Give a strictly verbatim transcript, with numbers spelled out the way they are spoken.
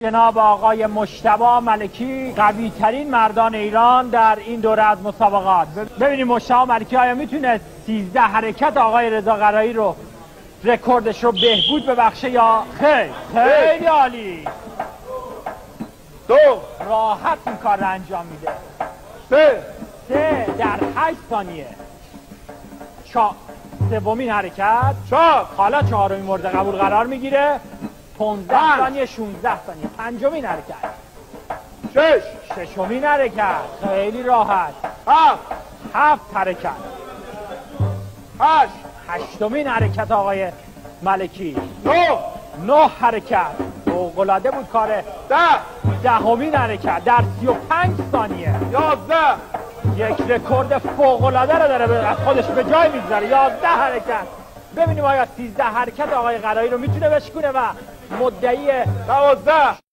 جناب آقای مجتبی ملکی قوی ترین مردان ایران در این دوره از مسابقات. ببینیم مجتبی ملکی آیا میتونه سیزده حرکت آقای رضا قرایی رو رکوردش رو بهبود ببخشه یا خیر. خیلی عالی. دو راحت این کار رو انجام میده. سه سه در هشت ثانیه. چا سومین حرکت چهار حالا چهارمین مورد قبول قرار میگیره. پانزده ثانیه شانزده ثانیه. پنجمین حرکت. شش ششمین حرکت خیلی راحت. هفت هفت حرکت. هشت هشتمین حرکت آقای ملکی. نه نه حرکت. فوق‌العاده بود کاره. ده دهمین حرکت در سی و پنج ثانیه. یازده یک رکورد فوق‌العاده رو داره از خودش به جای میگذاره. یازده حرکت. ببینیم آیا سیزده حرکت آقای قرایی رو میتونه بشکونه و مدعی دوازده